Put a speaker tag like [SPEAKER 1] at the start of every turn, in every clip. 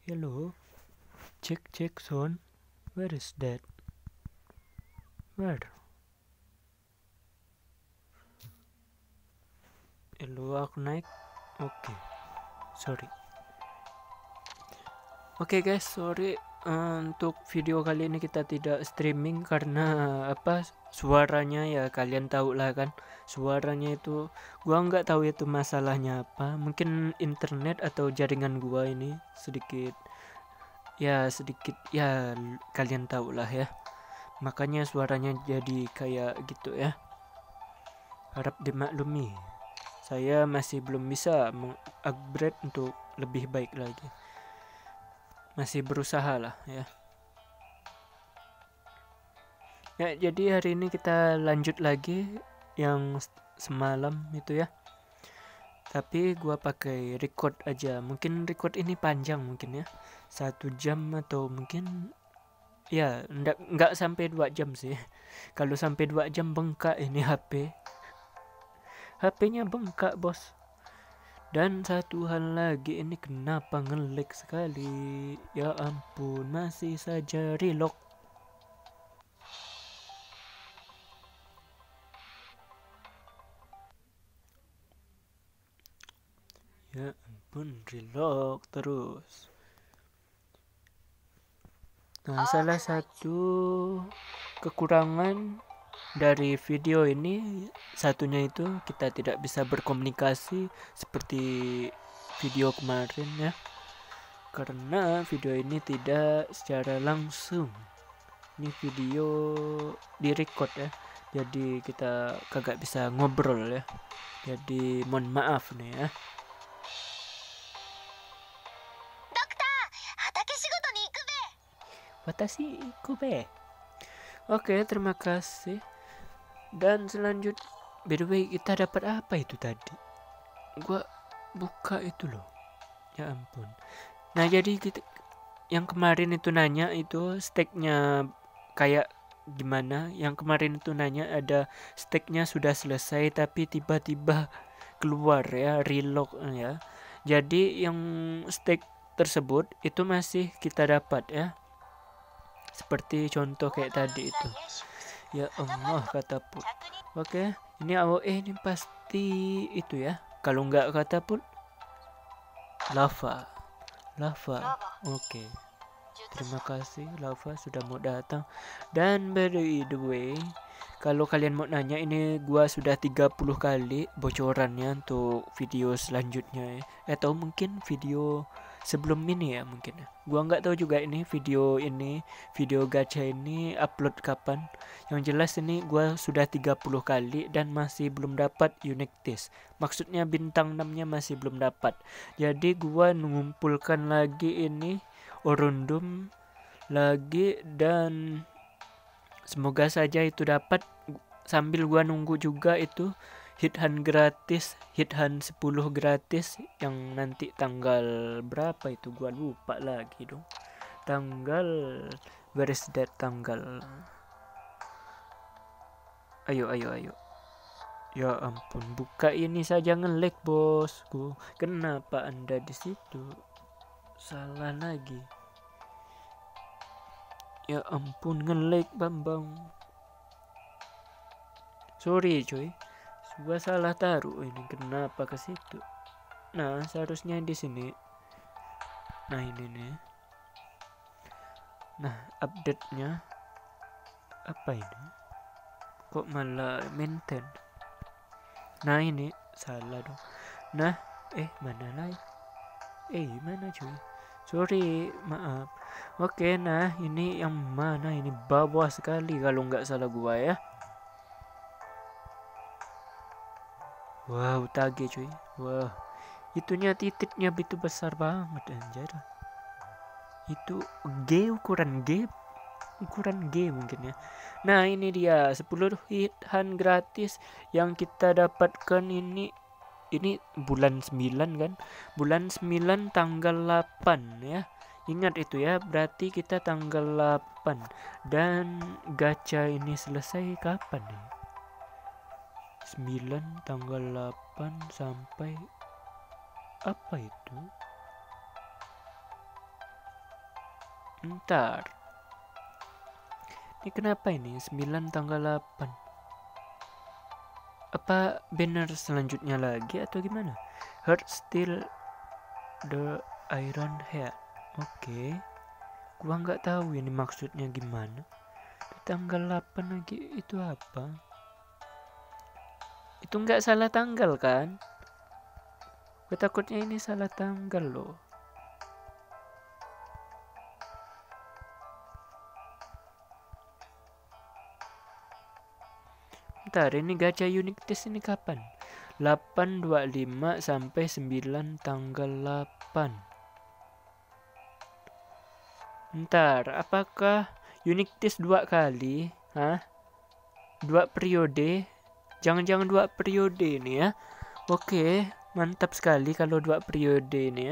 [SPEAKER 1] Hello. Check sound. Where is that? Where? Hello, aku naik. Oke. Sorry. Oke guys, sorry untuk video kali ini kita tidak streaming karena suaranya ya kalian tahu lah kan, suaranya itu gua nggak tahu itu masalahnya apa, mungkin internet atau jaringan gua ini sedikit ya kalian tahu lah ya, makanya suaranya jadi kayak gitu ya, harap dimaklumi. Saya masih belum bisa mengupgrade untuk lebih baik lagi, masih berusaha lah ya. Ya, jadi hari ini kita lanjut lagi yang semalam itu ya. Tapi gua pakai record aja. Mungkin record ini panjang mungkin ya. 1 jam atau mungkin ya enggak sampai 2 jam sih. Kalau sampai 2 jam bengkak ini HP. HP-nya bengkak, Bos. Dan satu hal lagi, ini kenapa nge-lag sekali? Ya ampun, masih saja reload. Ya ampun, reload terus. Nah, salah satu kekurangan dari video ini satunya itu kita tidak bisa berkomunikasi seperti video kemarin ya, karena video ini tidak secara langsung, ini video direcord ya, jadi kita kagak bisa ngobrol ya, jadi mohon maaf nih ya. Watashi ikube. Oke, terima kasih. Dan selanjutnya, by the way, kita dapat apa itu tadi? Gua buka itu loh. Ya ampun. Nah, jadi kita yang kemarin itu nanya itu steknya kayak gimana? Yang kemarin itu nanya ada steknya sudah selesai tapi tiba-tiba keluar ya, reload ya. Jadi yang stek tersebut itu masih kita dapat ya. Seperti contoh kayak tadi itu. Ya Allah, kata pun. Oke, ini AOE ini pasti itu ya. Kalau nggak kata pun lava. Oke. Terima kasih lava sudah mau datang. Dan by the way, kalau kalian mau nanya, ini gua sudah 30 kali bocorannya untuk video selanjutnya ya. Atau mungkin video sebelum ini ya mungkin ya. Gua nggak tahu juga ini video gacha ini upload kapan. Yang jelas ini gua sudah 30 kali dan masih belum dapat unique test. Maksudnya bintang 6-nya masih belum dapat. Jadi gua mengumpulkan lagi ini orundum lagi dan semoga saja itu dapat, sambil gua nunggu juga itu hit hunt gratis, hit hunt 10 gratis yang nanti tanggal berapa itu gua lupa lagi dong. Tanggal where is that tanggal? Ayo. Ya ampun, buka ini saja nge-lag bosku. Kenapa Anda di situ? Salah lagi. Ya ampun, nge-lag Bambang. Sorry cuy. Gua salah taruh ini, kenapa ke situ? Nah, seharusnya di sini. Nah, ini nih. Nah, update-nya apa ini? Kok malah maintain? Nah, ini salah dong. Nah, mana lagi? Mana cuy? Sorry, maaf. Oke, nah ini yang mana ini? Bawah sekali kalau nggak salah gua ya. Wow, tage cuy. Wah, itunya titiknya begitu besar banget anjir. Itu ukuran G mungkin ya. Nah, ini dia 10 hit hunt gratis yang kita dapatkan ini bulan 9 kan? Bulan 9 tanggal 8 ya. Ingat itu ya, berarti kita tanggal 8. Dan gacha ini selesai kapan nih? 9 tanggal 8 sampai apa itu? Ntar. Ini kenapa ini? 9 tanggal 8. Apa banner selanjutnya lagi atau gimana? Heart still the iron head. Oke. Gua nggak tahu ini maksudnya gimana. Tanggal 8 lagi itu apa? Itu nggak salah tanggal kan? Gue takutnya ini salah tanggal loh. Bentar, ini gacha unique test ini kapan? 8/25 sampai 9 tanggal 8. Bentar, apakah unique test 2 kali? Hah? 2 periode? Jangan-jangan 2 periode ini ya. Oke, mantap sekali kalau 2 periode ini ya.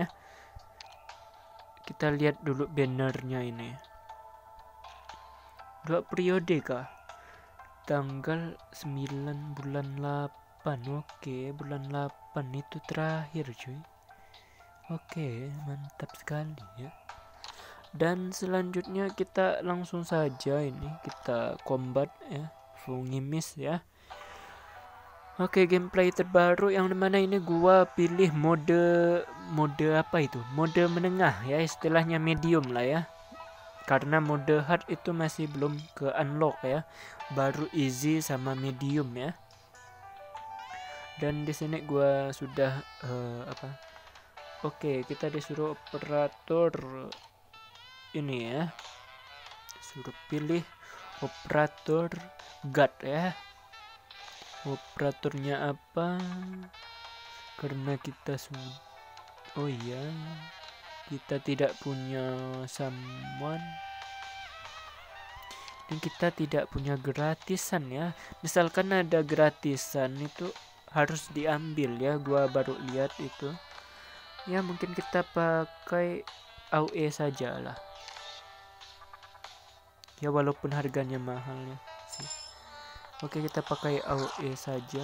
[SPEAKER 1] Kita lihat dulu bannernya ini. 2 periode kah? Tanggal 9 bulan 8. Oke, bulan 8 itu terakhir cuy. Oke, mantap sekali ya. Dan selanjutnya kita langsung saja ini kita combat ya, Fungimis ya. Oke, gameplay terbaru yang dimana ini gua pilih mode apa itu? Mode menengah ya, istilahnya medium lah ya. Karena mode hard itu masih belum ke unlock ya, baru easy sama medium ya. Dan di sini gua sudah Oke, kita disuruh operator ini ya, suruh pilih operator guard ya. Operatornya apa? Karena kita oh iya, kita tidak punya someone dan kita tidak punya gratisan ya. Misalkan ada gratisan itu harus diambil ya, gua baru lihat itu ya. Mungkin kita pakai AOE saja lah ya, walaupun harganya mahal ya sih. Oke, kita pakai AOE saja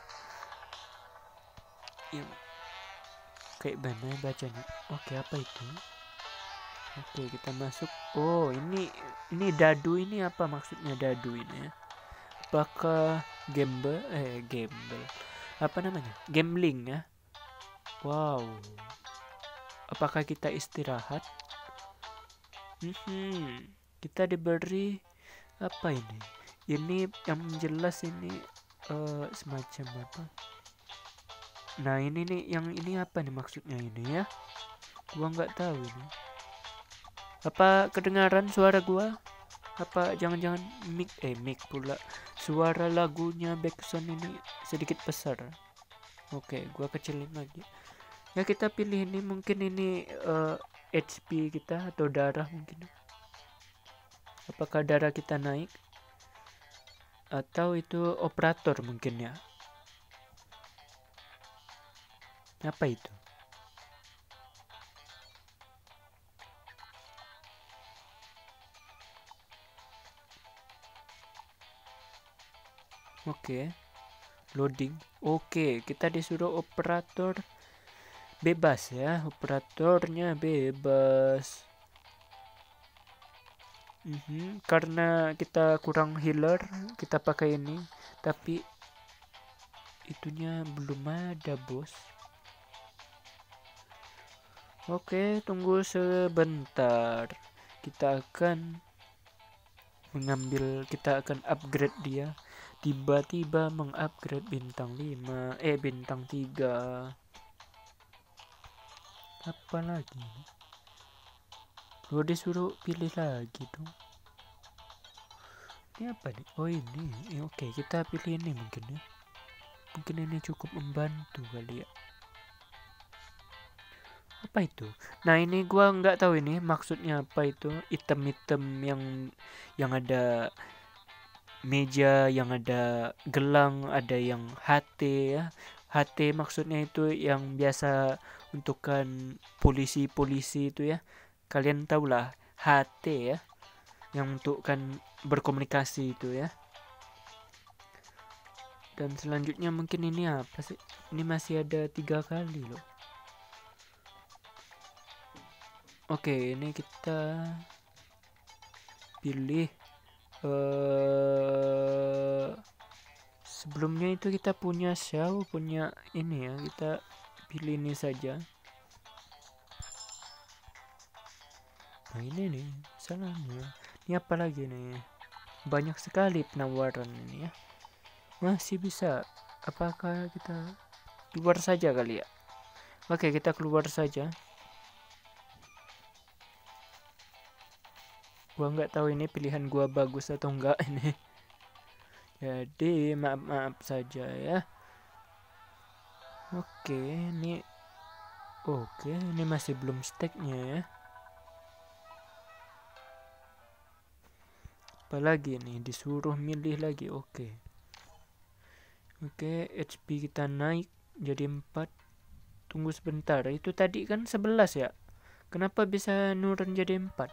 [SPEAKER 1] yang kayak mana bacanya. Oke, apa itu? Oke, kita masuk. Oh, ini dadu, ini apa maksudnya dadu ini ya? Apakah gamble apa namanya, gambling ya? Wow, apakah kita istirahat? Kita diberi apa ini? Ini yang jelas ini semacam apa? Nah, ini nih, yang ini apa nih maksudnya ini ya? Gua nggak tahu ini. Apa kedengaran suara gua? Apa jangan-jangan mic pula? Suara lagunya backsound ini sedikit besar. Oke, gua kecilin lagi. Ya, kita pilih ini, mungkin ini HP kita atau darah mungkin. Apakah darah kita naik? Atau itu operator mungkin ya? Apa itu? Oke, loading. Oke, kita disuruh operator bebas ya, operatornya bebas. Karena kita kurang healer, kita pakai ini, tapi itunya belum ada bos. Oke, tunggu sebentar. Kita akan upgrade dia. Tiba-tiba mengupgrade bintang 5, bintang 3. Apa lagi? Gue disuruh pilih lagi dong. Ini apa nih? Oh, ini. Oke, kita pilih ini mungkin ya. Mungkin ini cukup membantu kali ya. Apa itu? Nah, ini gua nggak tahu ini maksudnya apa itu. Item-item yang ada meja, yang ada gelang, ada yang HT ya. HT maksudnya itu yang biasa untukkan polisi-polisi itu ya. Kalian tahulah HT ya, yang untukkan berkomunikasi itu ya. Dan selanjutnya mungkin ini apa sih? Ini masih ada 3 kali loh. Oke, ini kita pilih sebelumnya itu kita punya Xiao, punya ini ya, kita pilih ini saja. Nah ini nih salahnya. Ini apa lagi nih? Banyak sekali penawaran ini ya. Masih bisa. Apakah kita keluar saja kali ya? Oke, kita keluar saja. Gua nggak tahu ini pilihan gua bagus atau enggak ini. Jadi maaf saja ya. Oke, ini masih belum stacknya ya. Apalagi nih, disuruh milih lagi. Oke, HP kita naik jadi 4. Tunggu sebentar, itu tadi kan 11 ya. Kenapa bisa nurun jadi 4?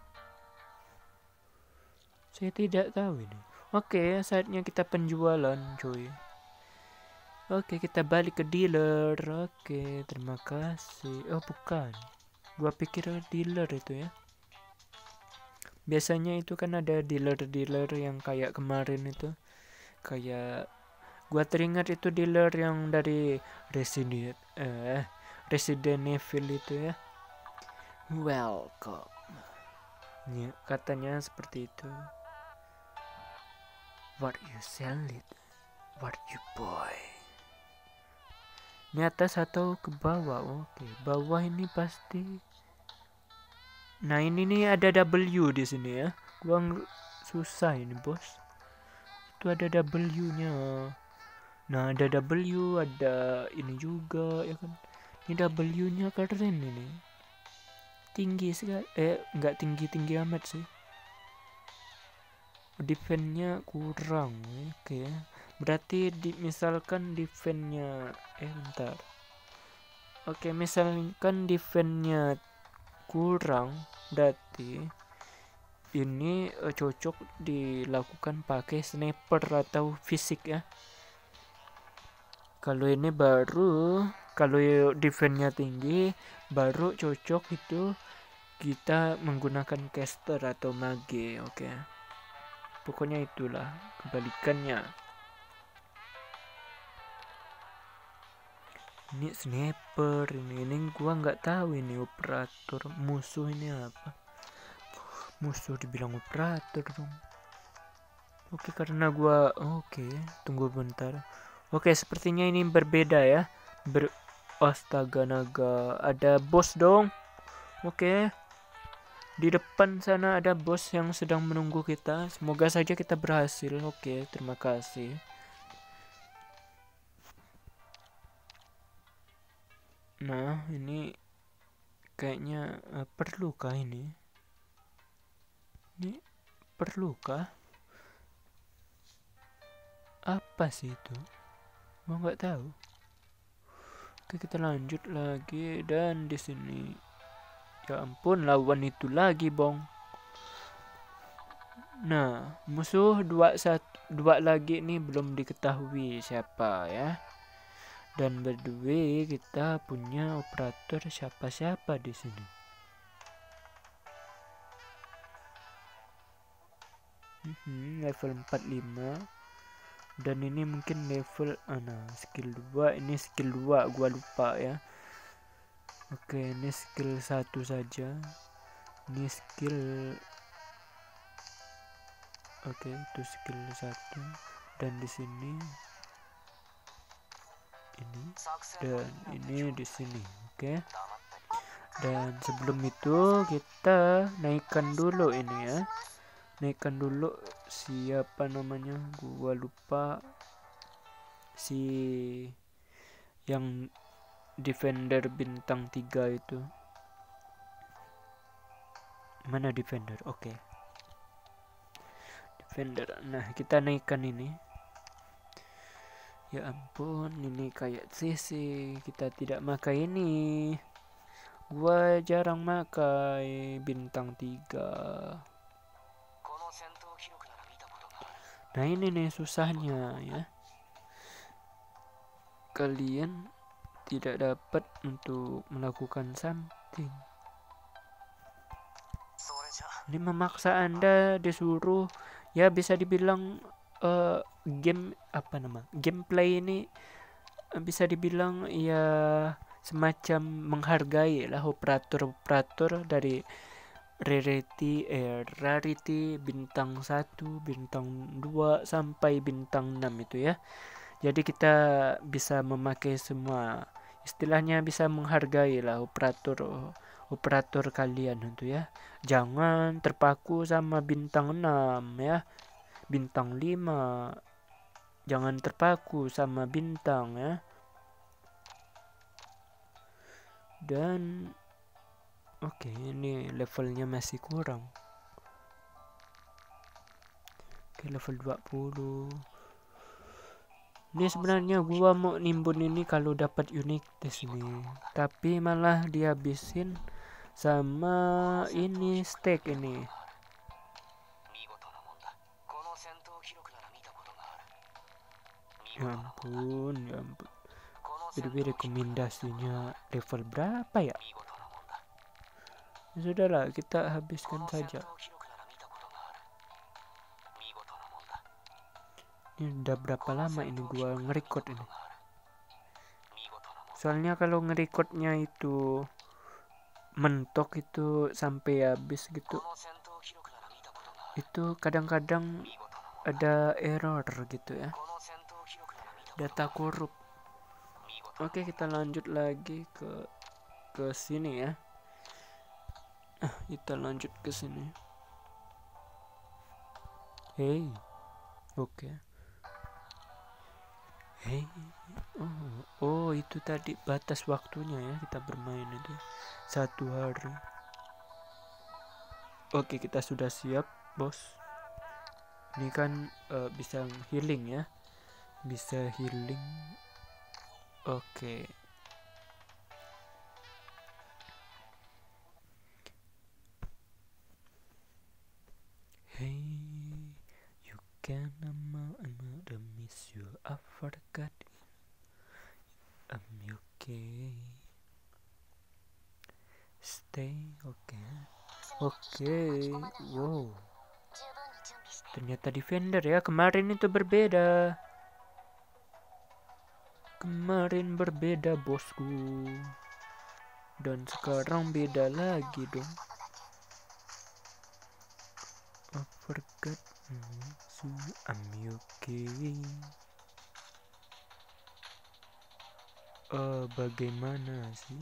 [SPEAKER 1] Saya tidak tahu ini. Oke, saatnya kita penjualan cuy. Oke, kita balik ke dealer. Oke, terima kasih. Oh bukan, gua pikir dealer itu ya. Biasanya itu kan ada dealer-dealer yang kayak kemarin itu. Kayak gua teringat itu dealer yang dari Resident Evil itu ya. Welcome. Ya, katanya seperti itu. What you sell it? What you buy? Ini atas atau ke bawah? Oke, bawah ini pasti. Nah ini nih ada W di sini ya. Gua susah ini bos. Itu ada W-nya. Nah ada W, ada ini juga ya kan. Ini W-nya keren ini. Tinggi sekali. Nggak tinggi amat sih. Defense-nya kurang. Oke. Berarti misalkan defense-nya bentar. Oke, misalkan defense-nya kurang, berarti ini cocok dilakukan pakai sniper atau fisik ya. Kalau ini baru, kalau defense-nya tinggi, baru cocok itu kita menggunakan caster atau mage. Oke. Pokoknya itulah kebalikannya. Ini sniper, ini gua nggak tahu ini operator. Musuh ini apa? Musuh dibilang operator dong. Oke, karena gua tunggu bentar. Oke, sepertinya ini berbeda ya. Astaga naga, ada bos dong. Oke. Di depan sana ada bos yang sedang menunggu kita. Semoga saja kita berhasil. Oke, terima kasih. Nah, ini kayaknya perlukah ini? Ini perlukah? Apa sih itu? Gua nggak tahu. Oke, kita lanjut lagi dan di sini. Ya ampun, lawan itu lagi, Bong. Nah, musuh 2 lagi nih belum diketahui siapa ya. Dan by the way, kita punya operator siapa-siapa di sini. Level 45. Dan ini mungkin level skill 2. Ini skill 2, gua lupa ya. Oke, ini skill 1 saja. Ini skill itu skill 1. Dan di sini ini dan ini di sini. Oke. Dan sebelum itu kita naikkan dulu ini ya. Naikkan dulu siapa namanya? Gua lupa. Si yang defender bintang 3 itu. Mana defender? Oke. Defender. Nah, kita naikkan ini. Ya ampun, ini kayak CC. Kita tidak makai ini. Gua jarang makai bintang 3. Nah, ini nih susahnya ya. Kalian tidak dapat untuk melakukan something. Ini memaksa Anda disuruh, ya bisa dibilang game apa nama? Gameplay ini bisa dibilang ya semacam menghargai lah operator-operator dari rarity bintang 1, bintang 2 sampai bintang 6 itu ya. Jadi kita bisa memakai semua, istilahnya bisa menghargai lah operator kalian itu ya. Jangan terpaku sama bintang 6 ya. Bintang 5 jangan terpaku sama bintang ya. Dan oke, ini levelnya masih kurang. Oke, level 20. Ini sebenarnya gua mau nimbun ini kalau dapat unique test ini, tapi malah dihabisin sama ini stack ini. Ya ampun, ya ampun. Jadi rekomendasinya level berapa ya? Sudahlah, kita habiskan saja. Ini udah berapa lama ini gua nge-record ini? Soalnya kalau nge-recordnya itu mentok itu sampai habis gitu, itu kadang-kadang ada error gitu ya, data korup. Oke, kita lanjut lagi ke sini ya. Kita lanjut ke sini. Hey, oke. Hey, oh itu tadi batas waktunya ya kita bermain itu 1 hari. Oke, kita sudah siap, bos. Ini kan bisa healing ya, bisa healing. Oke. Hey, you can miss you, I forgot. I'm okay. Stay okay. Oke. Wow. Ternyata defender ya. Kemarin itu berbeda. Kemarin berbeda, bosku. Dan sekarang beda lagi dong. I forgot. So I'm okay. Bagaimana sih?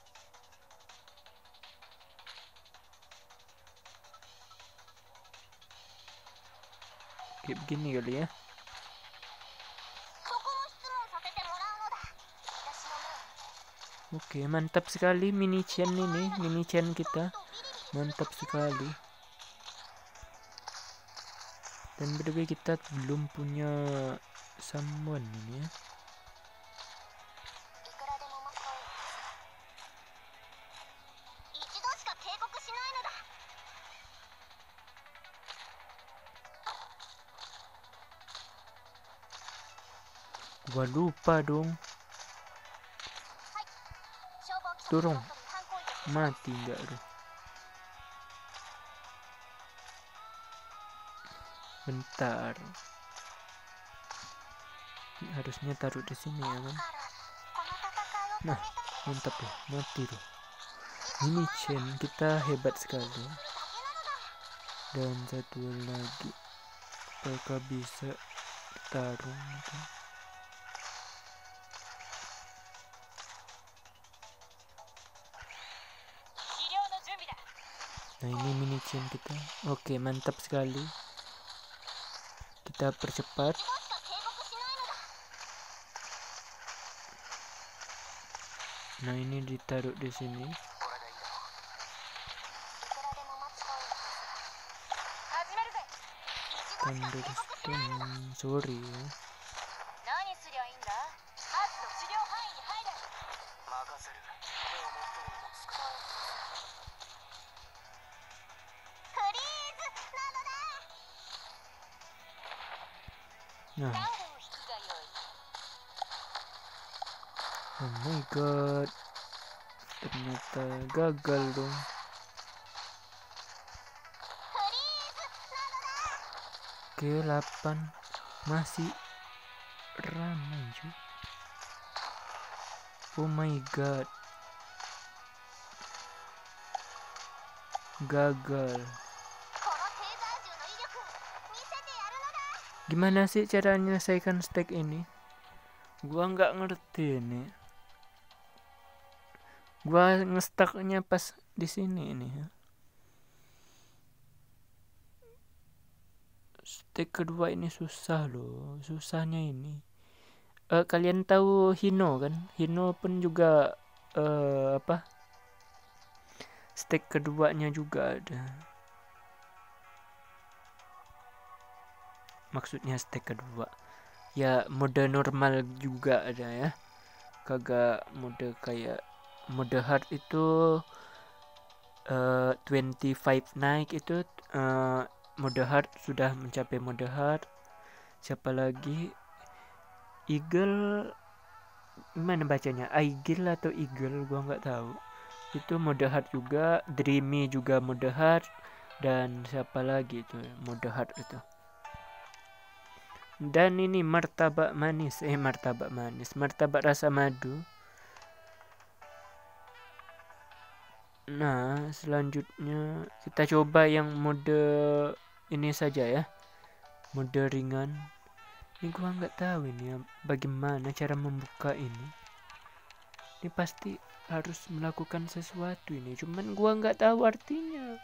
[SPEAKER 1] Kayak begini kali ya. Oke, mantap sekali mini chain ini, mini chain kita. Mantap sekali. Dan btw kita belum punya summon ini ya. Gua lupa dong. Turun. Mati enggak tuh? Bentar. Harusnya taruh di sini ya kan. Nah, mantap ya. Mati tuh. Ini chain kita hebat sekali. Dan satu lagi. Apakah bisa tarung gitu? Nah, ini mini chain kita. Oke, mantap sekali. Kita percepat. Nah, ini ditaruh di sini. Thunderstone, sorry ya. Nah. Oh my god. Ternyata gagal dong. Oke, 8 masih ramai cuy. Oh my god, gagal. Gimana sih cara menyelesaikan stack ini? Gua nggak ngerti nih. Gua ngestaknya pas di sini ini ya. Stack kedua ini susah loh, susahnya ini. Kalian tahu Hino kan? Hino pun juga stack keduanya juga ada. Maksudnya stack kedua. Ya mode normal juga ada ya. Kagak mode kayak mode hard itu 25 naik itu mode hard sudah mencapai mode hard. Siapa lagi? Eagle, gimana bacanya? Eagle atau Eagle, gua nggak tahu. Itu mode hard juga. Dreamy juga mode hard. Dan siapa lagi itu mode hard itu? Dan ini martabak manis, martabak rasa madu. Nah, selanjutnya kita coba yang mode ini saja ya, mode ringan. Ini gua nggak tahu ini ya, bagaimana cara membuka ini. Ini pasti harus melakukan sesuatu ini, cuman gua nggak tahu artinya.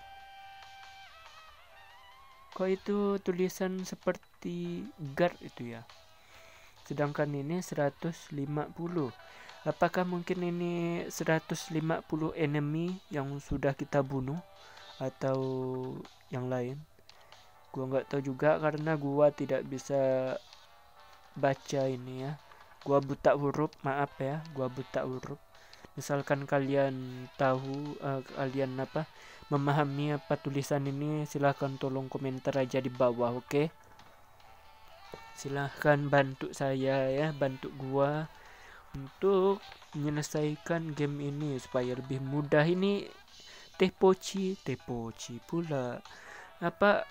[SPEAKER 1] Kok itu tulisan seperti guard itu ya, sedangkan ini 150. Apakah mungkin ini 150 enemy yang sudah kita bunuh atau yang lain? Gua nggak tahu juga karena gua tidak bisa baca ini ya. Gua buta huruf, maaf ya, gua buta huruf. Misalkan kalian tahu, kalian memahami apa tulisan ini, silahkan tolong komentar aja di bawah, oke? Silahkan bantu saya ya, bantu gua untuk menyelesaikan game ini supaya lebih mudah. Ini teh poci pula. Apa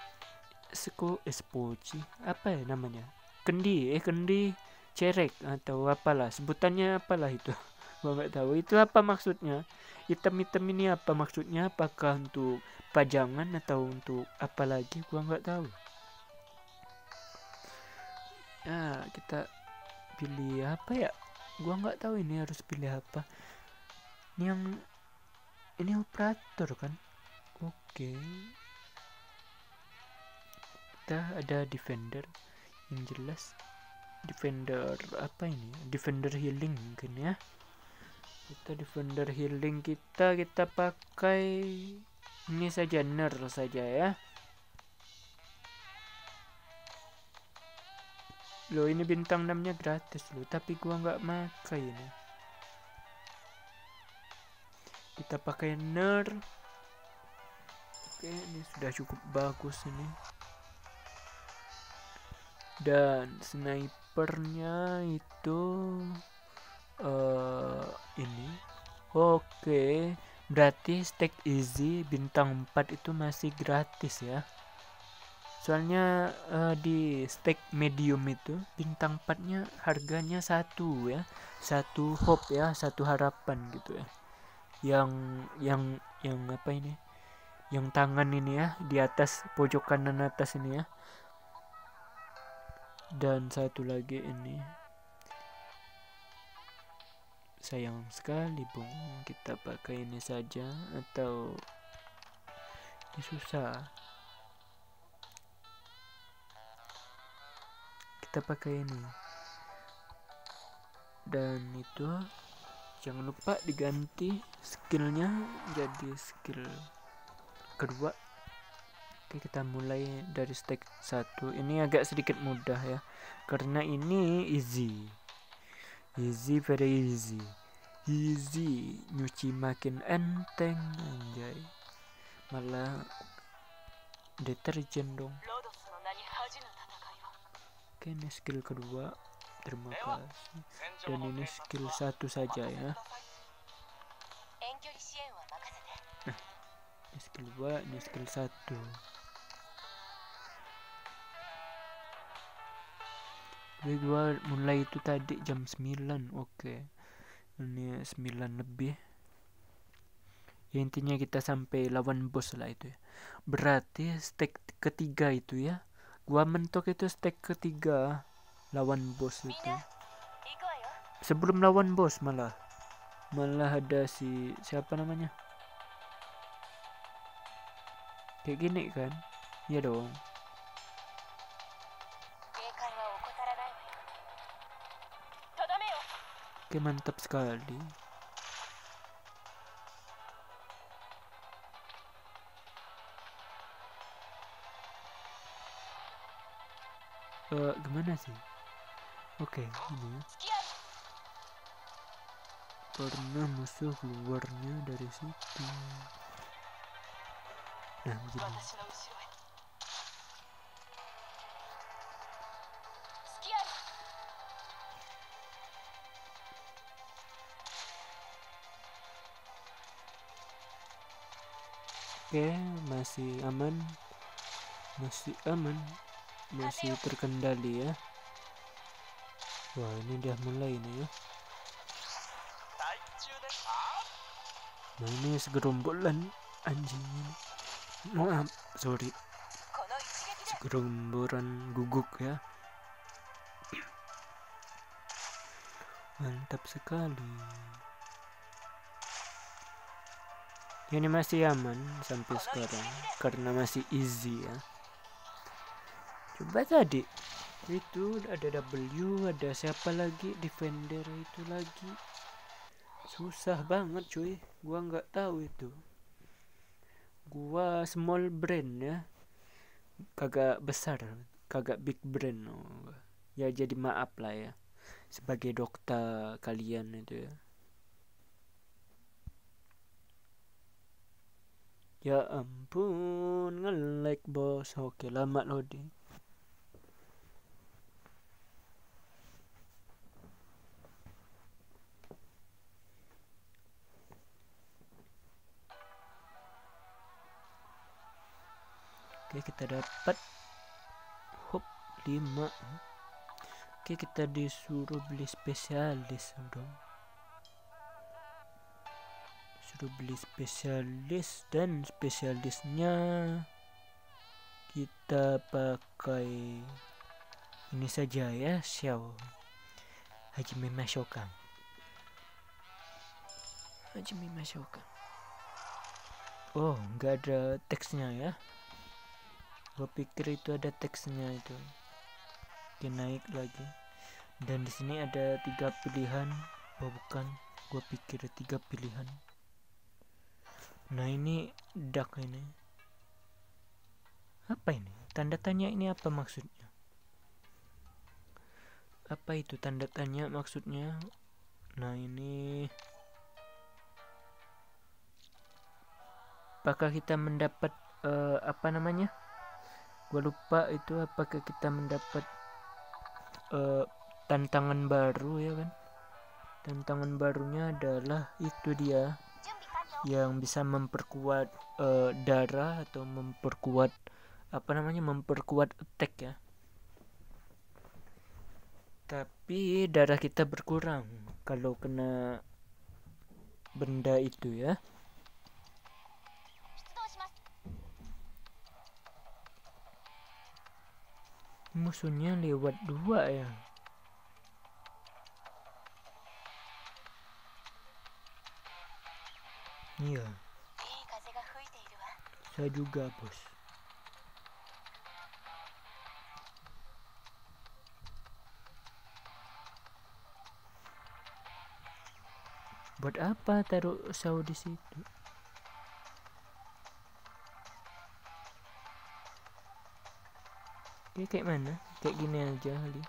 [SPEAKER 1] espoci? Apa ya namanya? Kendi cerek atau apalah sebutannya, apalah itu. Gua nggak tahu itu apa maksudnya. Item-item ini apa maksudnya? Apakah untuk pajangan atau untuk apa lagi? Gua nggak tahu. Ya, kita pilih apa ya? Gua nggak tahu ini harus pilih apa. Ini operator kan? Oke. Kita ada defender yang jelas. Defender apa ini? Defender healing mungkin ya. Kita defender healing kita pakai ini saja, ner saja ya. Loh, ini bintang 6-nya gratis loh, tapi gua nggak makai ini. Kita pakai ner. Oke, ini sudah cukup bagus ini. Dan snipernya itu ini. Oke, berarti stack easy bintang 4 itu masih gratis ya. Soalnya di stack medium itu bintang 4-nya harganya 1 ya. 1 hope ya, 1 harapan gitu ya. Yang apa ini? Yang tangan ini ya, di atas pojok kanan atas ini ya. Dan satu lagi ini. Sayang sekali bung, kita pakai ini saja atau ini susah. Kita pakai ini. Dan itu jangan lupa diganti skillnya jadi skill kedua. Oke, kita mulai dari stack 1. Ini agak sedikit mudah ya, karena ini easy, very easy, nyuci makin enteng anjay, malah deterjen dong. Oke, ini skill kedua, terima kasih. Dan ini skill 1 saja ya. Nah, ini skill 2, ini skill 1. Tapi gua mulai itu tadi jam 9. Oke. Ini 9 lebih. Ya, intinya kita sampai lawan bos lah itu ya. Berarti stake ketiga itu ya. Gua mentok itu stake ketiga lawan bos itu. Sebelum lawan bos malah ada si siapa namanya? Kayak gini kan? Iya dong. Oke, mantap sekali. Gimana sih? Oke, ini ya. Karena musuh keluarnya dari situ. Nah, begini. Oke, masih aman. Masih terkendali ya. Wah, ini udah mulai nih ya. Nah, ini segerombolan anjing ini. Sorry. Segerombolan guguk ya. Mantap sekali. Ini masih aman sampai sekarang karena masih easy ya. Coba tadi itu ada W, ada siapa lagi defender itu lagi. Susah banget cuy. Gua nggak tahu itu. Gua small brain ya. Kagak besar, kagak big brain. Ya jadi maaf lah ya. Sebagai dokter kalian itu ya. Ya ampun, nge-lag bos. Oke, lama loading. Oke, kita dapat hop 5. Oke, kita disuruh beli spesialis dong. Suruh beli spesialis, dan spesialisnya kita pakai ini saja ya, Xiao Hajime Mashokan. Oh, nggak ada teksnya ya. Gua pikir itu ada teksnya itu. Oke, naik lagi. Dan di sini ada 3 pilihan. Oh bukan, gua pikir 3 pilihan. Nah, ini duck ini. Apa ini? Tanda tanya ini apa maksudnya? Apa itu tanda tanya maksudnya? Nah, ini apakah kita mendapat apa namanya? Gua lupa itu, apakah kita mendapat tantangan baru ya kan? Tantangan barunya adalah itu dia, yang bisa memperkuat darah atau memperkuat apa namanya, memperkuat attack ya. Tapi darah kita berkurang kalau kena benda itu ya. Musuhnya lewat 2 ya. Iya. Saya juga bos. Buat apa taruh saw di situ? Kayak mana? Kayak gini aja kali.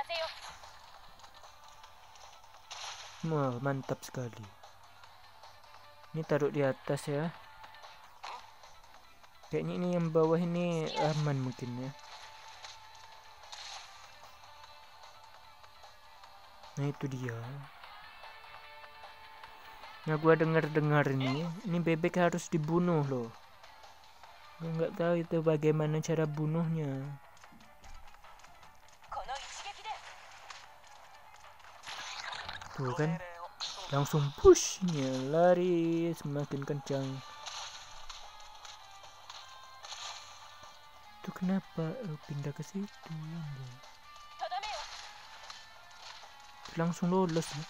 [SPEAKER 1] Wah, mantap sekali. Ini taruh di atas ya. Kayaknya ini yang bawah ini aman mungkin ya. Nah, itu dia. Nah, gua dengar ini bebek harus dibunuh loh. Gua nggak tahu itu bagaimana cara bunuhnya. Tuh kan, langsung pushnya, lari semakin kencang. Itu kenapa pindah ke situ? Langsung lolos ya.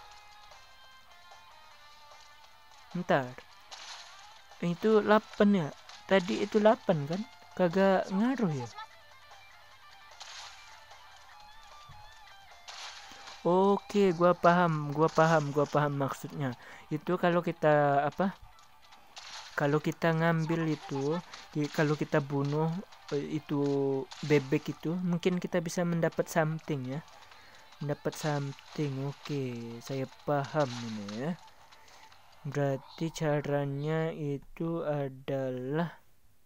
[SPEAKER 1] Bentar, itu 8 ya? Tadi itu 8 kan? Kagak ngaruh ya? Oke, gua paham maksudnya. Itu kalau kita apa? Kalau kita ngambil itu, kalau kita bunuh itu bebek itu, mungkin kita bisa mendapat something ya. Mendapat something. Oke, saya paham ini ya. Berarti caranya itu adalah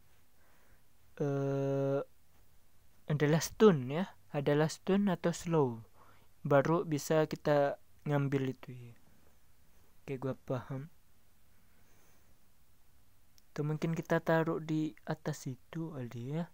[SPEAKER 1] stun ya. Adalah stun atau slow. Baru bisa kita ngambil itu ya. Oke, gua paham. Atau mungkin kita taruh di atas itu kali ya.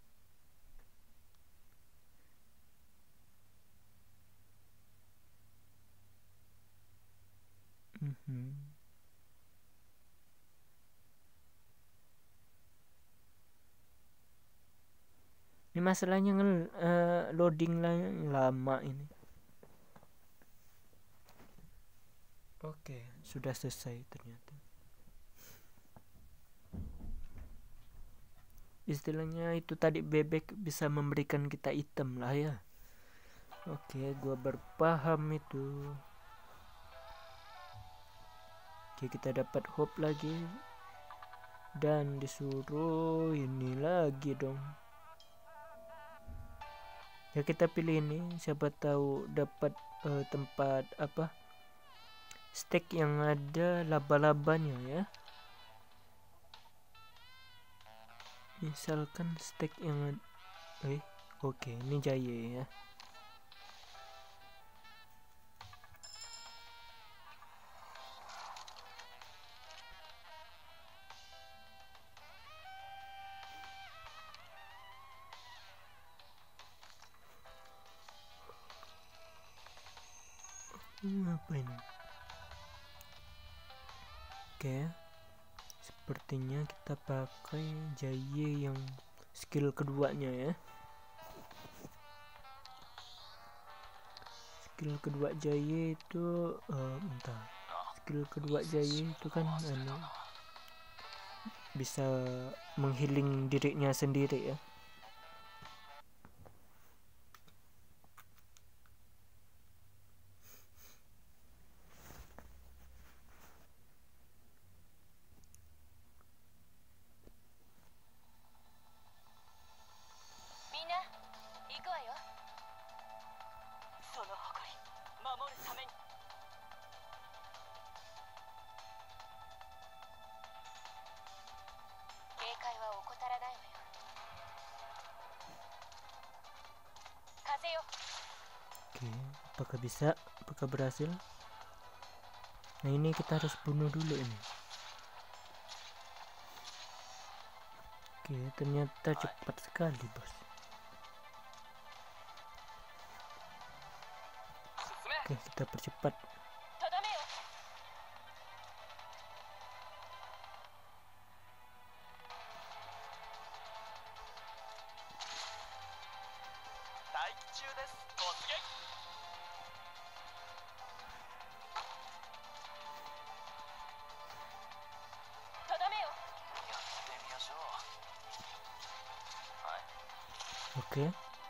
[SPEAKER 1] Ini masalahnya loading lama ini. Oke, sudah selesai ternyata. Istilahnya itu tadi bebek bisa memberikan kita item lah ya. Oke, gua berpaham itu. Oke, kita dapat hope lagi. Dan disuruh ini lagi dong. Ya kita pilih ini, siapa tahu dapat tempat apa? Stack yang ada laba-labanya ya. Misalkan stack yang oke, ini Jaya ya. Apa ini? Oke, sepertinya kita pakai Jaya yang skill keduanya ya. Skill kedua Jaya itu bentar. Skill kedua Jaya itu kan bisa menghealing dirinya sendiri ya. Oke, apakah bisa? Apakah berhasil? Nah, ini kita harus bunuh dulu ini. Oke, ternyata cepat sekali, bos. Oke, kita percepat. Oke.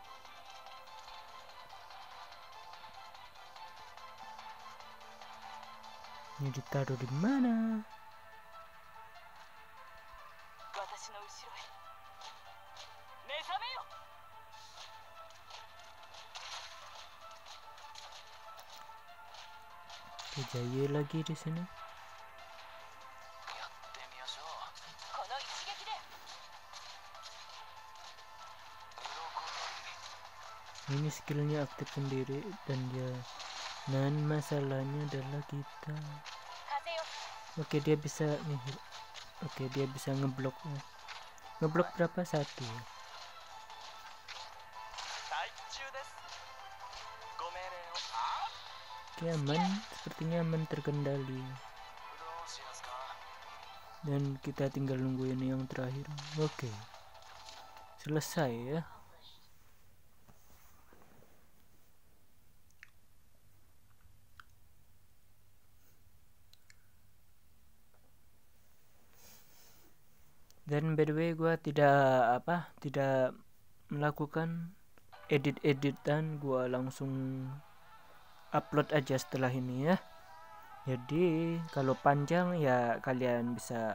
[SPEAKER 1] Ini ditaruh di mana? Oke, Jaya lagi di sini. Ini skillnya aktif sendiri dan dia masalahnya adalah kita dia bisa nih. Dia bisa ngeblok berapa? 1 ya. Oke, aman, sepertinya aman, terkendali. Dan kita tinggal nungguin yang terakhir. Oke, selesai ya. Dan by the way, gue tidak melakukan edit-editan, gue langsung upload aja setelah ini ya. Jadi kalau panjang ya kalian bisa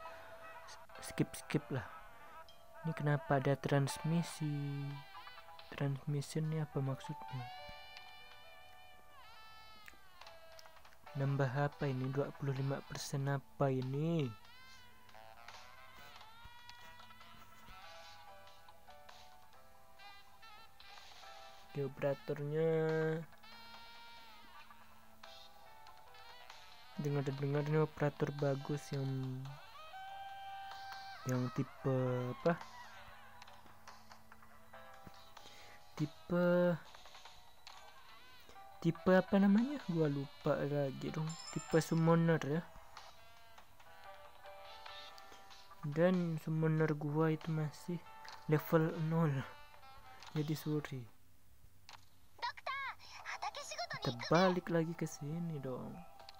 [SPEAKER 1] skip lah. Ini kenapa ada transmission ini apa maksudnya? Nambah apa ini? 25% apa ini? Oke, operatornya dengar ini operator bagus yang tipe apa? Tipe apa namanya? Gua lupa lagi dong. Tipe summoner ya. Dan summoner gua itu masih level 0. Jadi sorry. Kita balik lagi ke sini dong.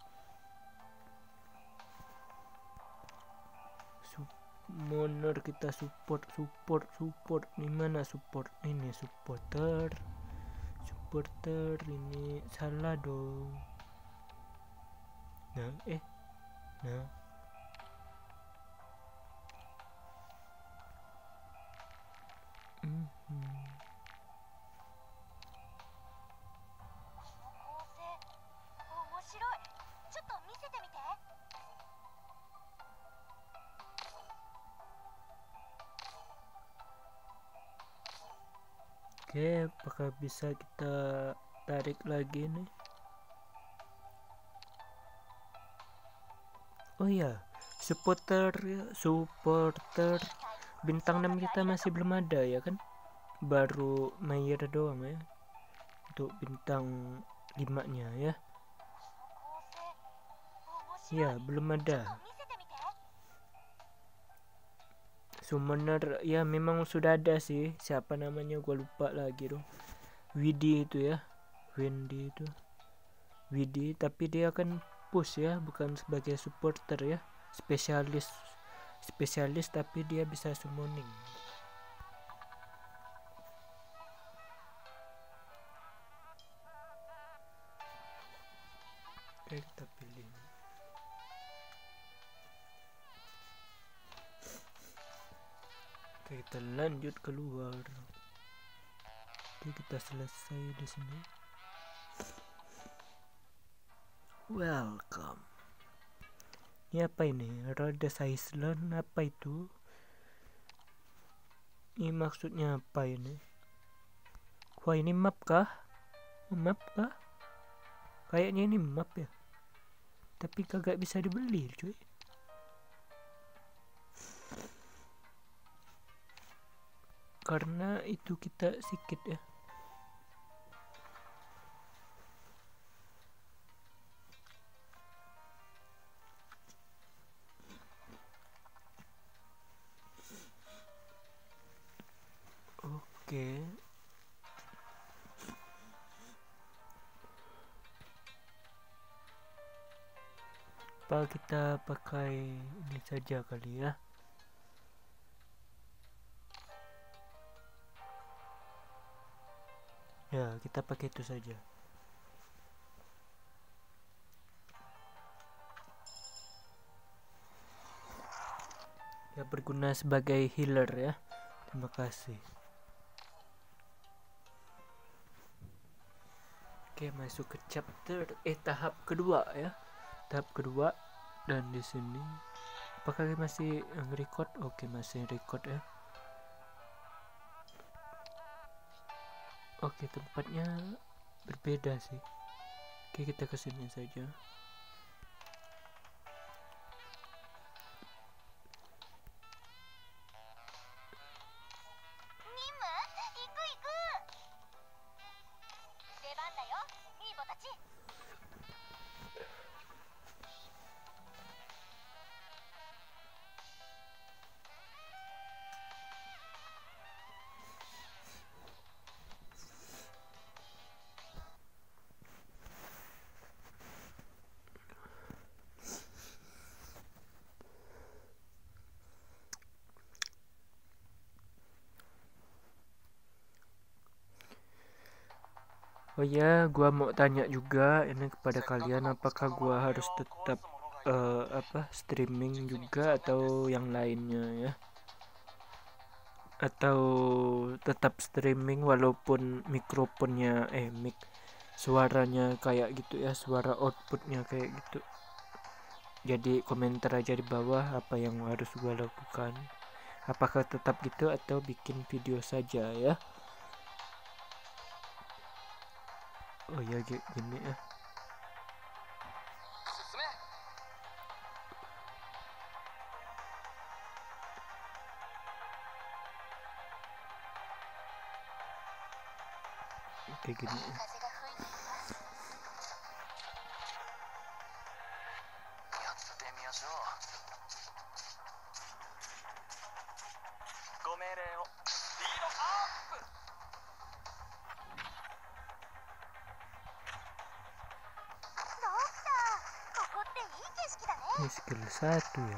[SPEAKER 1] Summoner kita support. Dimana support? Ini supporter ini salah dong. Nah. Oke, apakah bisa kita tarik lagi nih? Oh iya, supporter bintang 6 kita masih belum ada ya kan? Baru Mayer doang ya untuk bintang 5 nya ya. Ya, belum ada. Summoner ya memang sudah ada sih, siapa namanya gue lupa lagi dong. Windy itu ya, Windy, tapi dia akan push ya, bukan sebagai supporter ya, spesialis tapi dia bisa summoning. Oke, kita pilih. Oke, kita lanjut keluar. Oke, kita selesai di sini. Welcome. Ini apa ini? Rhodes Island, apa itu? Ini maksudnya apa ini? Wah, ini map kah? Kayaknya ini map ya. Tapi kagak bisa dibeli, cuy. Karena itu kita sikit ya. Oke. Apa kita pakai ini saja kali ya? Ya, kita pakai itu saja. Ya, berguna sebagai healer ya. Terima kasih. Oke, masuk ke tahap kedua ya. Tahap kedua, dan di sini apakah masih record? Oke, masih record ya. Oke, tempatnya berbeda sih. Oke, kita kesini saja. Oh ya, gua mau tanya juga ini kepada kalian, apakah gua harus tetap streaming juga atau yang lainnya ya? Atau tetap streaming walaupun mikrofonnya mic suaranya kayak gitu ya, suara outputnya kayak gitu. Jadi komentar aja di bawah apa yang harus gua lakukan. Apakah tetap gitu atau bikin video saja ya? Oh ya, gini ya. Kayak gini ya. Ini skill 1 ya.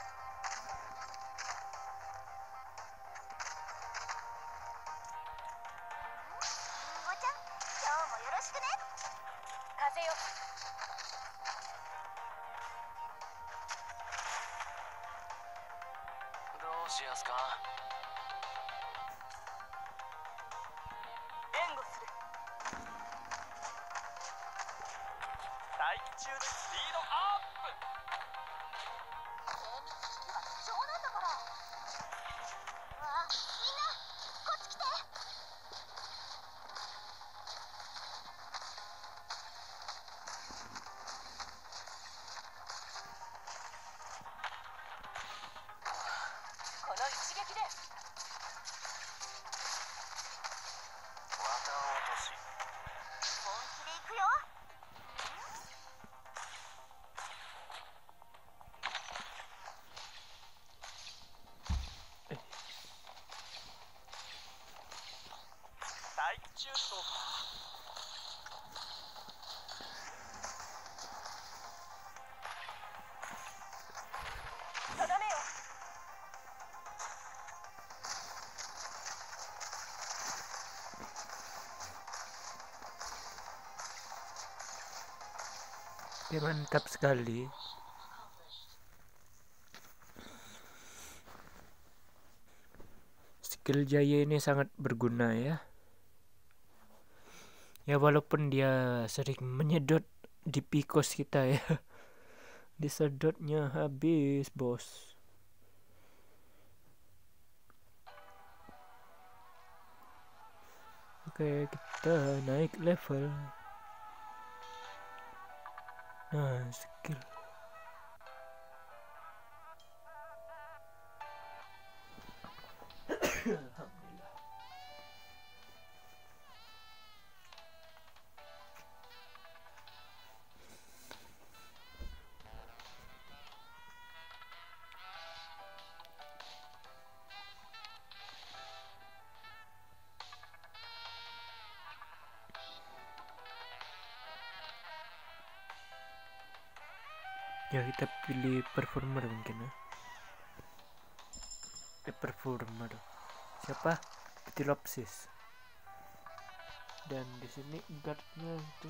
[SPEAKER 1] Oke, mantap sekali. Skill Jaya ini sangat berguna ya. Ya walaupun dia sering menyedot di pikos kita ya. Disedotnya habis, bos. Oke, kita naik level. Nah, skill. Alhamdulillah. Ya kita pilih performer mungkin ya. Performer. Siapa? Tilopsis. Dan di sini guardnya itu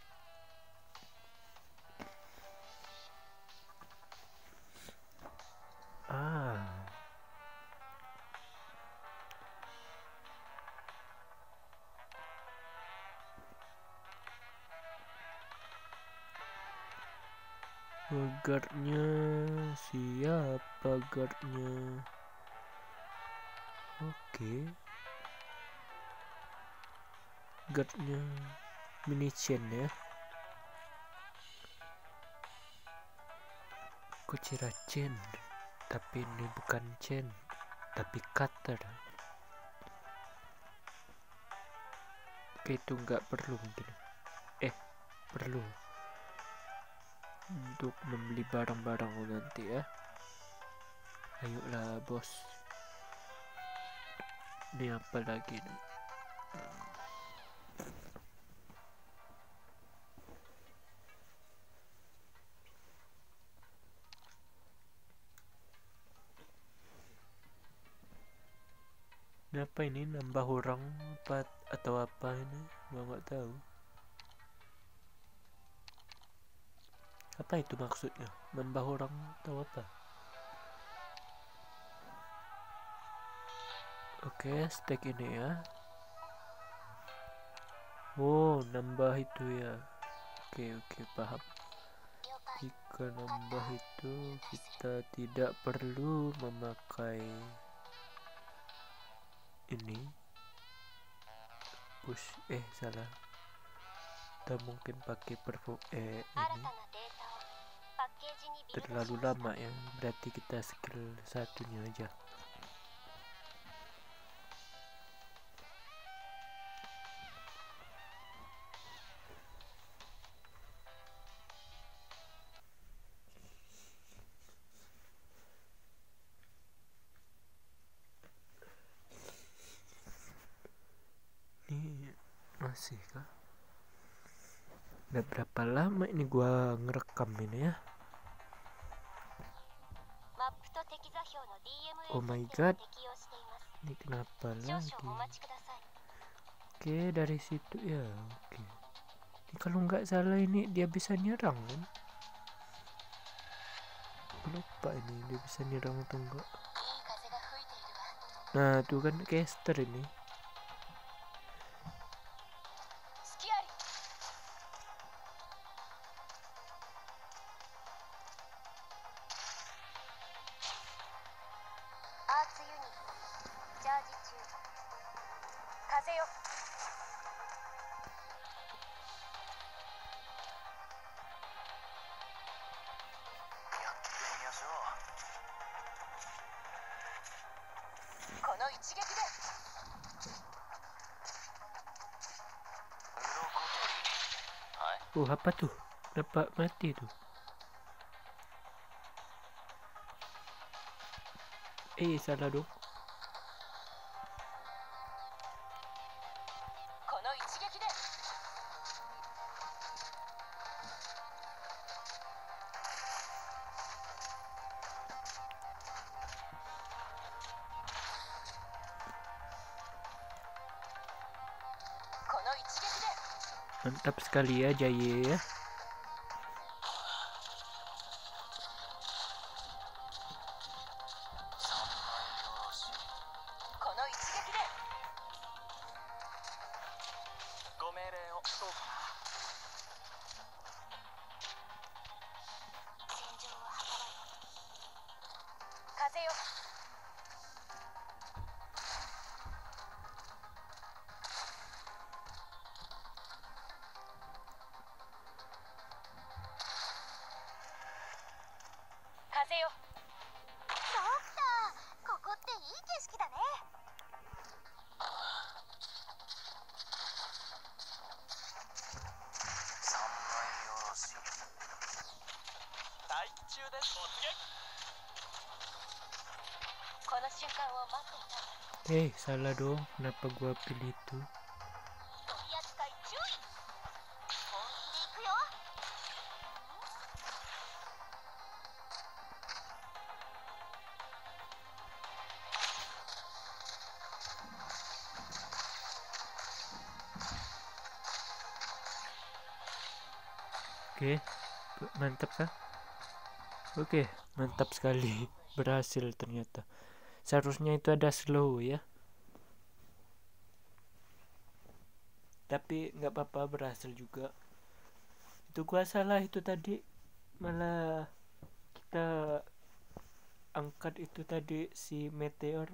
[SPEAKER 1] guardnya siapa guardnya? Oke. Guardnya Mini-chan ya. Kucira Chen, tapi ini bukan Chen, tapi cutter. Oke, itu nggak perlu mungkin. Perlu untuk membeli barang-barang nanti ya. Ayolah bos. Ini apa lagi nih? Ini apa ini, nambah orang apa atau apa ini? Gua nggak tahu. Apa itu maksudnya? Nambah orang tahu apa? Oke, stack ini ya. Oh, nambah itu ya. Oke, paham. Jika nambah itu kita tidak perlu memakai ini push, salah. Kita mungkin pakai ini terlalu lama ya, berarti kita skill satunya aja. Ini masih kah? Udah berapa lama ini gua ngerekam ini ya? Oh my god, ini kenapa lagi? Oke, dari situ ya. Oke, ini kalau nggak salah ini dia bisa nyerang kan? Lupa ini dia bisa nyerang atau enggak. Nah tuh kan caster ini. Oh apa tuh? Dapat mati tuh. Salah dong. Mantap sekali ya Jaya ya. Salah dong. Kenapa gua pilih itu? Oke, mantap kah? Oke, mantap sekali. Berhasil ternyata. Seharusnya itu ada slow ya. Tapi nggak apa-apa, berhasil juga. Itu gua salah itu tadi. Malah kita angkat itu tadi si meteor.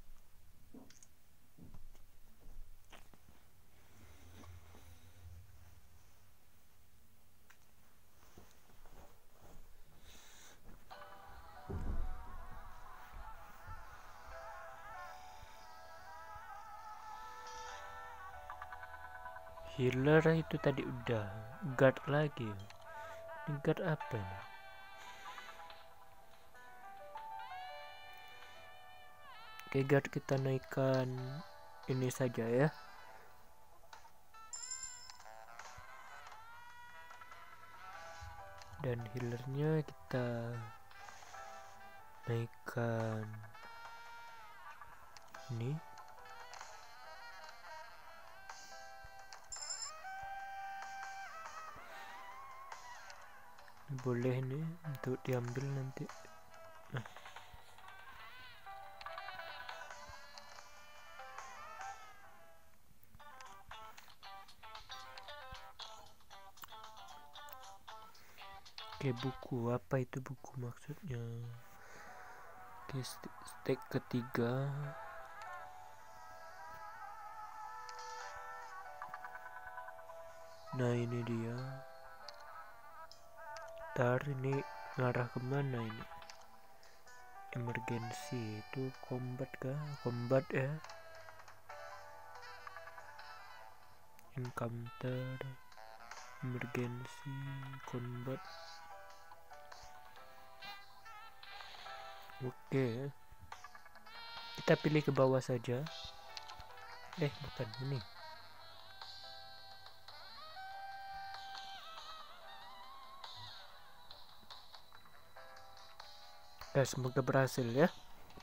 [SPEAKER 1] Healer itu tadi udah. Guard lagi. Ini guard apa ini? Oke, guard kita naikkan ini saja ya. Dan healernya kita naikkan ini. boleh nih untuk diambil nanti. Nah, oke, buku apa itu buku maksudnya? Oke, step ketiga. Nah ini dia. Ntar ini ngarah kemana ini? Emergency itu combat kah? Combat ya. Encounter, emergency, combat. Oke, kita pilih ke bawah saja. Bukan ini. Semoga berhasil ya.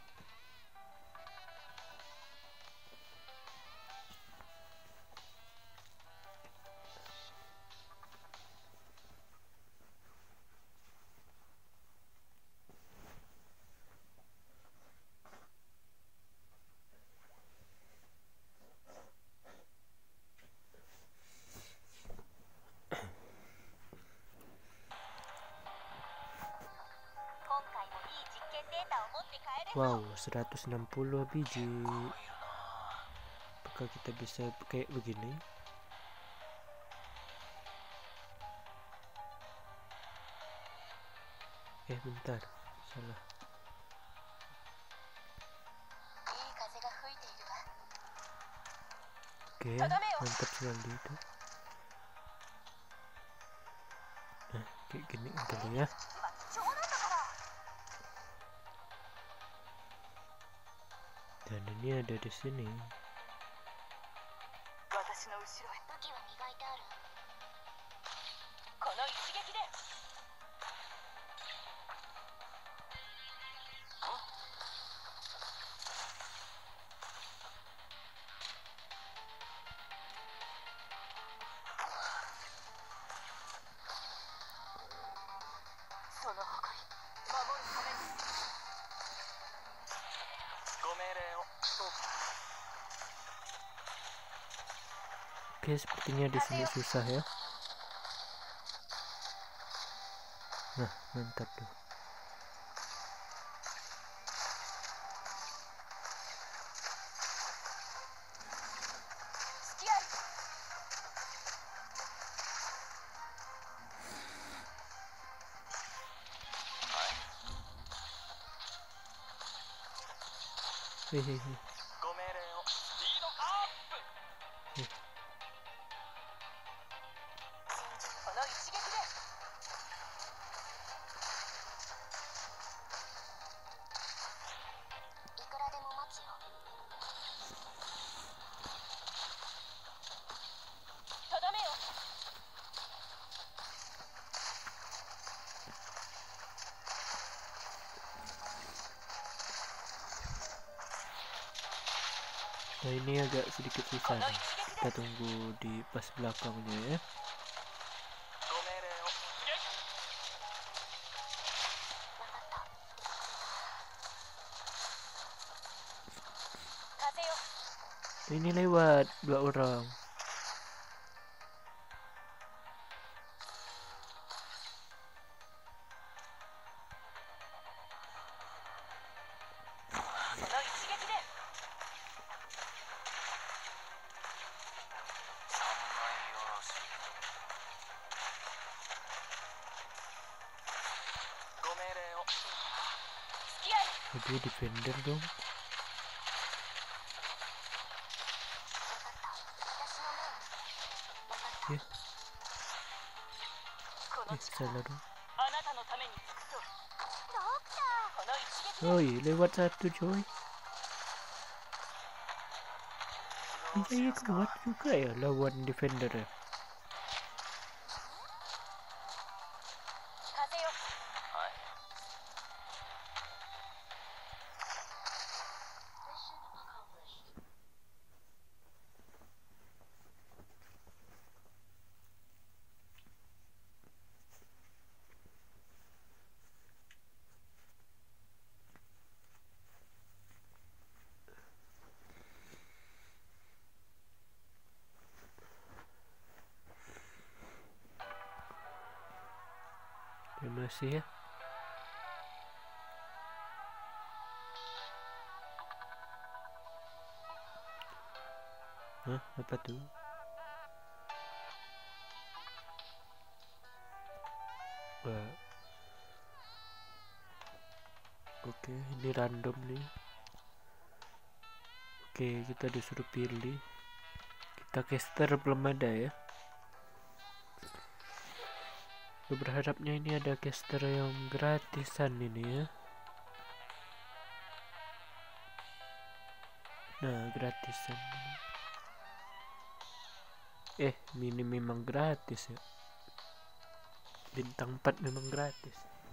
[SPEAKER 1] Wow, 160 biji. Apakah kita bisa kayak begini? Bentar, salah. Oke, mantap sekali itu. Nah, kayak gini dulu ya. Dan ini ada di sini. Oke, sepertinya di sini susah ya. Nah, mantap tuh. Hehehe. Nah ini agak sedikit susah nih. Kita tunggu di pas belakangnya ya. Ini lewat 2 orang. Aduh, defender dong. Salah dong. Oi, lewat satu coy. Iya, kuat juga ya lawan defender ya. kasih ya. Hah, apa tuh? Wah. Oke, ini random nih. Oke, kita disuruh pilih. Kita caster belum ada ya. Gue berharapnya ini ada caster yang gratisan ini ya. Nah, gratisan. Mini memang gratis ya. Bintang 4 memang gratis.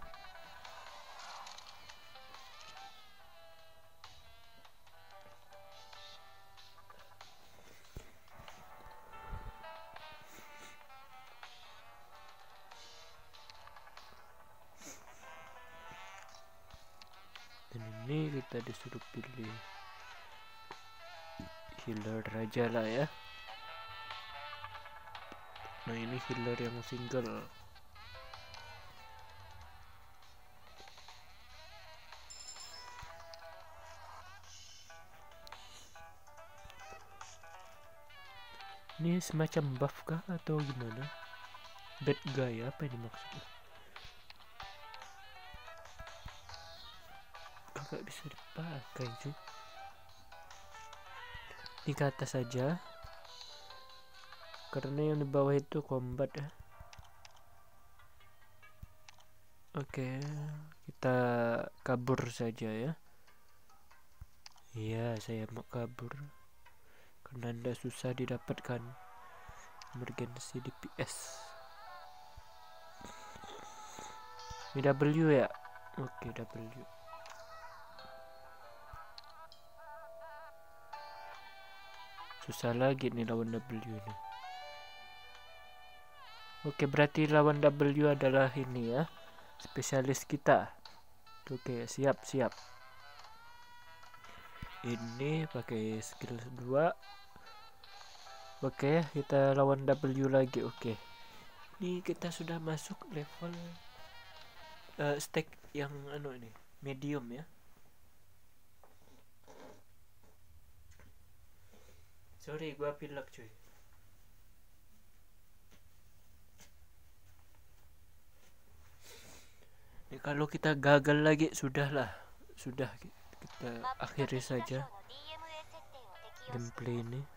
[SPEAKER 1] Dan ini kita disuruh pilih healer aja lah ya. Nah, ini healer yang single. Ini semacam buff kah atau gimana? Bad guy, apa ini maksudnya? Gak bisa dipakai cuy. Ini ke atas saja, karena yang di bawah itu combat ya. Oke, kita kabur saja ya. Iya, saya mau kabur karena Anda susah didapatkan emergency DPS. Ini W ya. Oke, W. Susah lagi nih lawan W ini. Oke, berarti lawan W adalah ini ya, spesialis kita. Oke, siap. Ini pakai skill 2. Oke, kita lawan W lagi. Oke, ini kita sudah masuk level stack yang ini medium ya. Sorry, gua pilek cuy. Ini kalau kita gagal lagi sudah kita akhiri saja gameplay ini.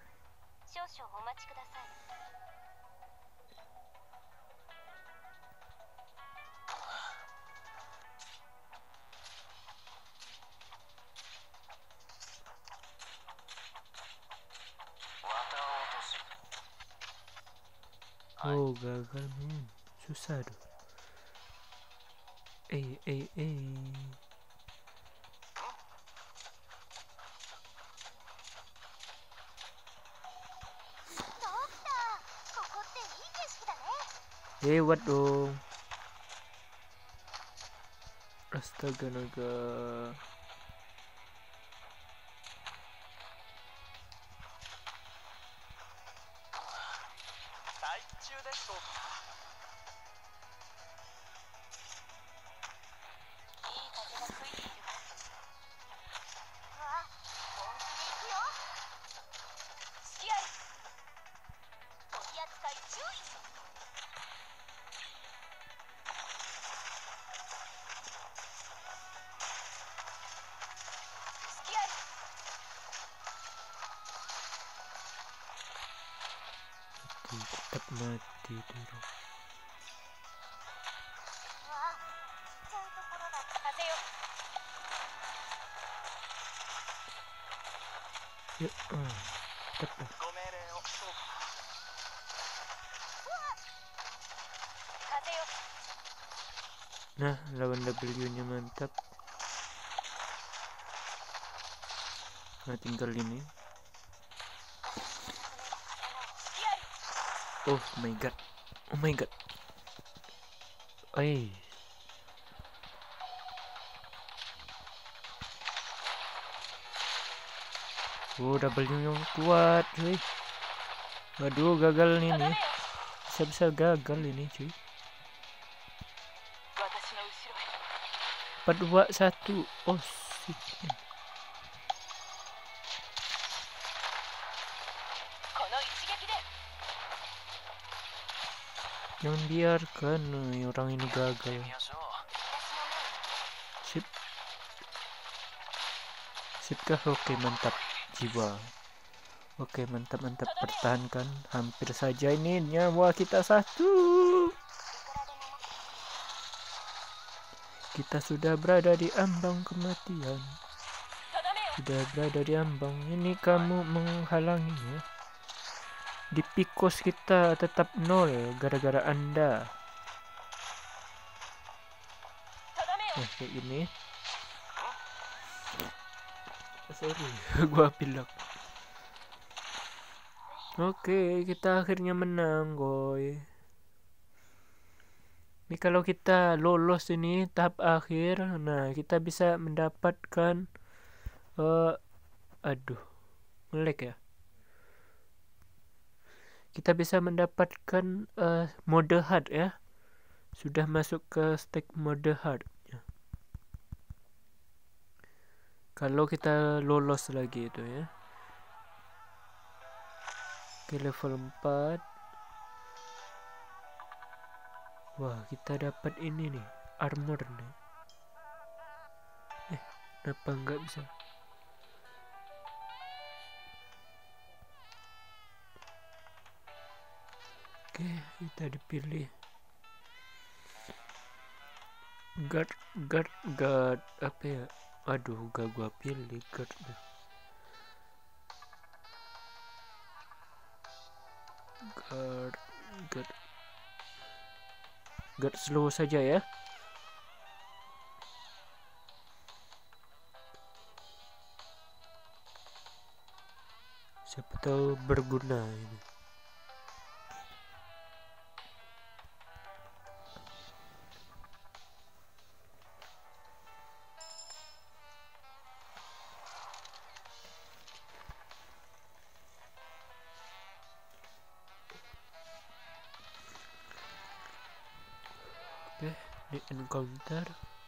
[SPEAKER 1] Oh, gagal susah tuh. Lewat dong. Astaga naga. Tetap mati dulu. Yuk, tetap. Nah, lawan W-nya mantap. Nah, tinggal ini. Oh my god. Oh, W yang kuat cuy. Waduh, gagal ini. Bisa gagal ini cuy. dapat 2-1. Oh shit. Jangan biarkan orang ini gagal. Sip. Sip kah? Oke, mantap. Jiwa. Oke, mantap. Pertahankan. Hampir saja ini nyawa kita 1. Kita sudah berada di ambang kematian. Sudah berada di ambang. Ini kamu menghalanginya. Di pikos kita tetap 0 gara-gara Anda. Kayak gini. Sorry, gua bilang. Oke, kita akhirnya menang, boy. Ini kalau kita lolos ini tahap akhir, nah kita bisa mendapatkan aduh, ngelag ya. Kita bisa mendapatkan mode hard ya. Sudah masuk ke stack mode hard ya. Kalau kita lolos lagi itu ya. Oke, level 4. Wah, kita dapat ini nih, armor nih. Kenapa nggak bisa? Oke, kita dipilih. Guard apa ya? Aduh, gak gua pilih guard. Guard slow saja ya. Siapa tahu berguna ini. Oke, di encounter.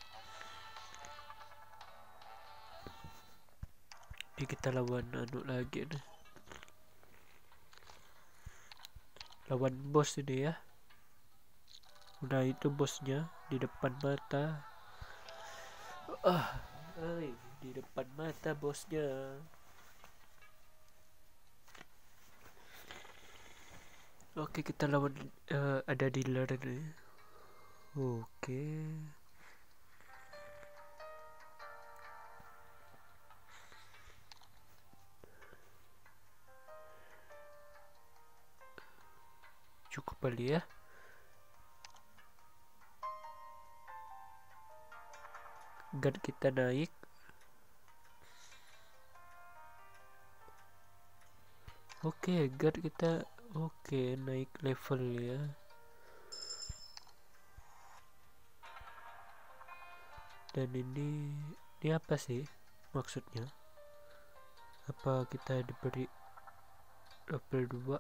[SPEAKER 1] Ini kita lawan lagi nih. Lawan bos ini ya. Udah itu bosnya di depan mata. Di depan mata bosnya. Oke, kita lawan ada dealer nih. Oke. Cukup kali ya. Guard kita naik. Oke, guard kita naik level ya. Dan ini apa sih maksudnya? Apa kita diberi level 2?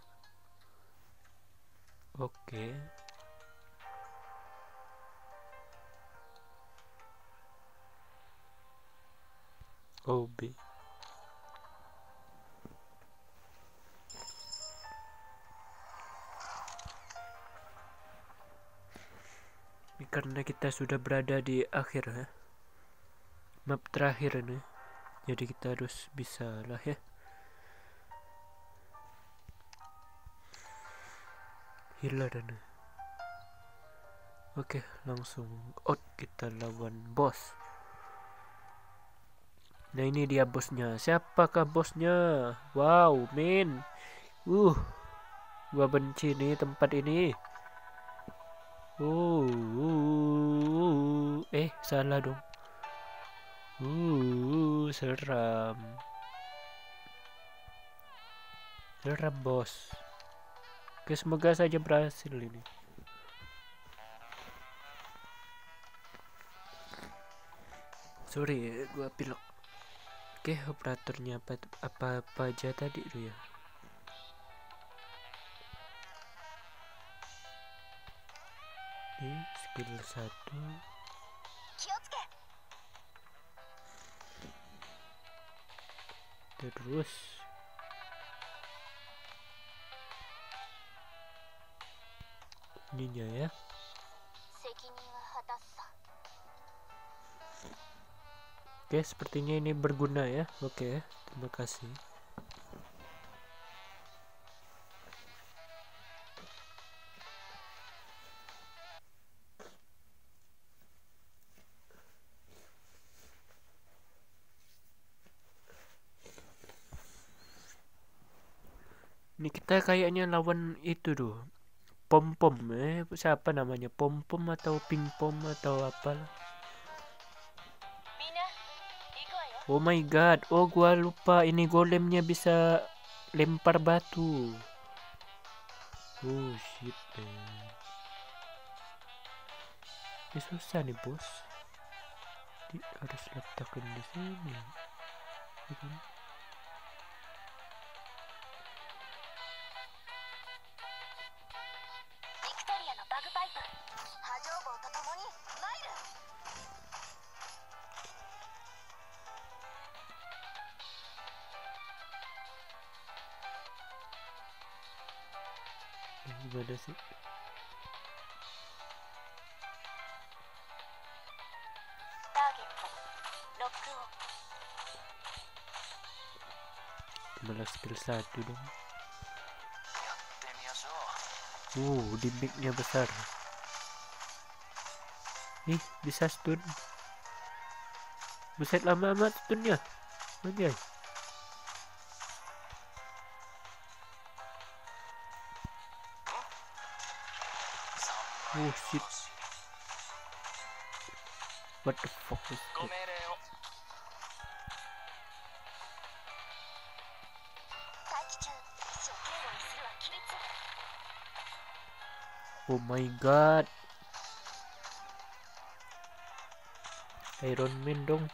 [SPEAKER 1] Oke. OB. Ini karena kita sudah berada di akhir ya. Map terakhir nih. Jadi kita harus bisa lah ya. Healer nih. Oke, langsung out kita lawan bos. Nah, ini dia bosnya. Siapakah bosnya? Wow, men. Gua benci nih tempat ini. Salah dong. Seram. Seram, bos. Oke, semoga saja berhasil ini. Sorry, gua pilok. Oke, operatornya apa aja tadi tuh ya. Ini skill 1. Terus ininya ya. Oke, sepertinya ini berguna ya. Oke, terima kasih. Ini kita kayaknya lawan itu tuh. Pom-pom, siapa namanya? Pom-pom atau ping-pom atau apalah. Oh my god, oh gua lupa ini golemnya bisa lempar batu. Oh shit man. Ini susah nih bos. Harus letakkan di sini. Gimana sih? Malah skill 1 dong. Damage-nya besar. Nih, bisa stun. Buset, lama amat stunnya. Anjay. Oh shit. What the fuck is that? Oh my god. Iron Man dong.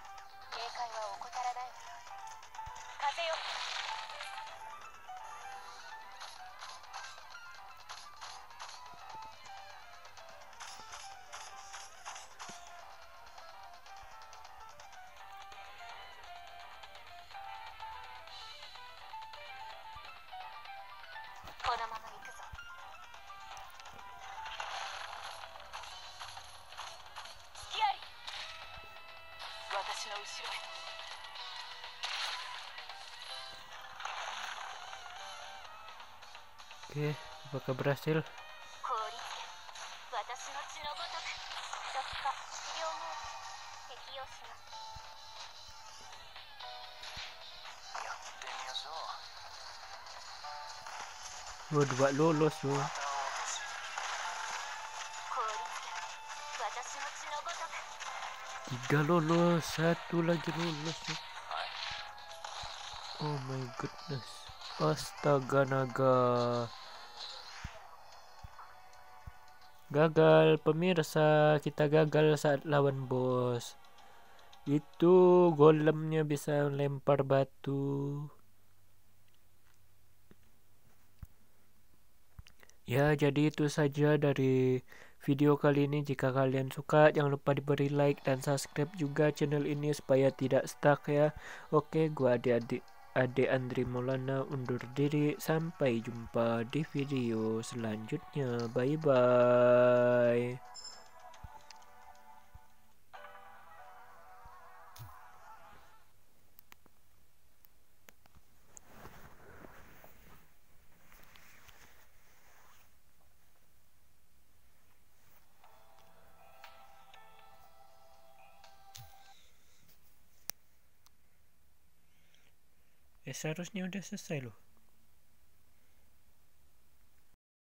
[SPEAKER 1] Oke, apakah berhasil? Oh, 2 lolos loh. 3 lolos, 1 lagi lolos. Oh my goodness. Astaga naga. Gagal pemirsa, kita gagal saat lawan bos. Itu golemnya bisa lempar batu. Ya, jadi itu saja dari video kali ini. Jika kalian suka, jangan lupa diberi like dan subscribe juga channel ini supaya tidak stuck ya. Oke, gua Ade Andri Maulana undur diri. Sampai jumpa di video selanjutnya. Bye bye. Seharusnya udah selesai loh.